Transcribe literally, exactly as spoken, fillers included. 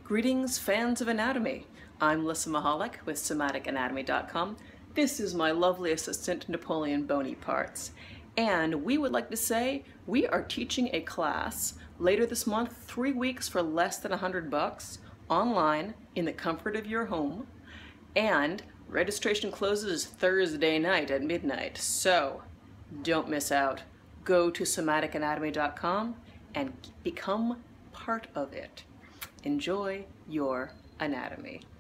Greetings, fans of anatomy. I'm Lissa Mahalik with somatic anatomy dot com. This is my lovely assistant, Napoleon Bonapartes. And we would like to say we are teaching a class later this month, three weeks for less than a hundred bucks, online in the comfort of your home. And registration closes Thursday night at midnight. So don't miss out. Go to somatic anatomy dot com and become part of it. Enjoy your anatomy.